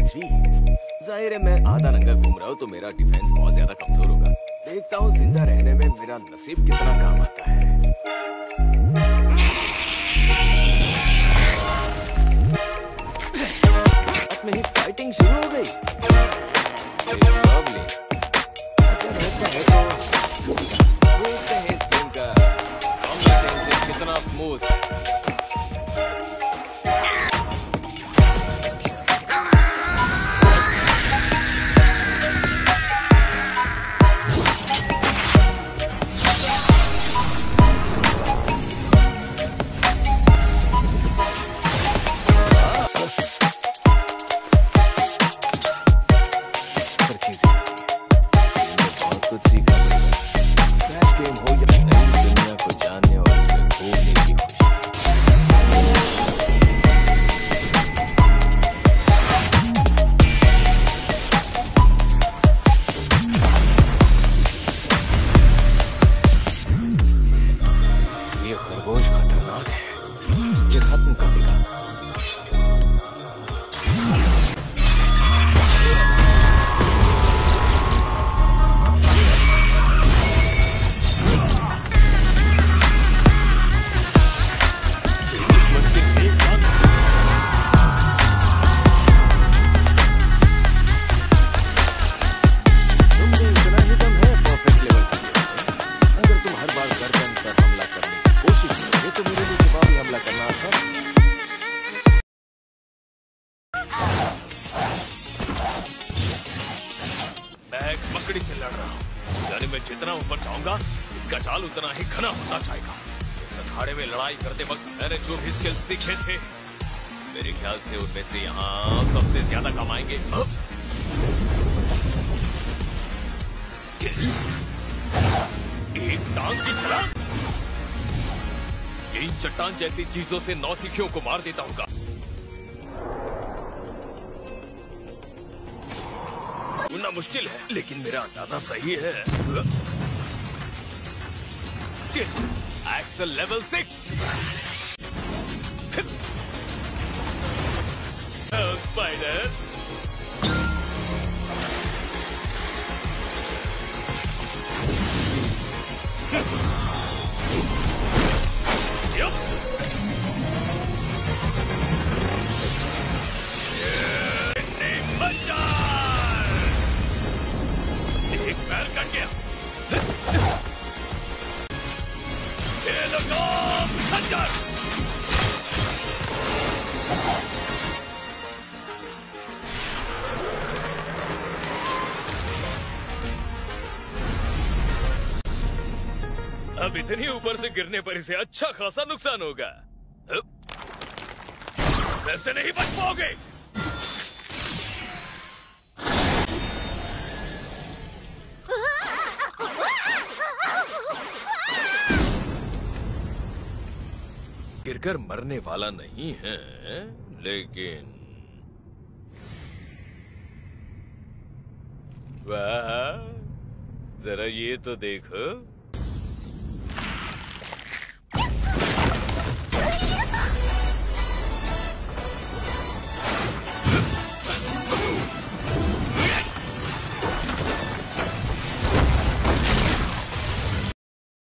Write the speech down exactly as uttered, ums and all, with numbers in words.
जाहिर है मैं आधा नंगा घूम रहा हूँ तो मेरा डिफेंस बहुत ज्यादा कमजोर होगा। देखता हूँ जिंदा रहने में मेरा नसीब कितना काम आता है। में ही फाइटिंग शुरू हो गई। अगर ऐसा है तो देखते हैं इस गेम का कॉम्बिनेशन कितना स्मूथ है। जैसी चीजों से नौसिखियों को मार देता होगा। सुनना मुश्किल है लेकिन मेरा अंदाजा सही है। Skill excel level six. Spider अब इतनी ऊपर से गिरने पर इसे अच्छा खासा नुकसान होगा। ऐसे नहीं बच पाओगे। गिरकर मरने वाला नहीं है, लेकिन वाह, जरा ये तो देखो।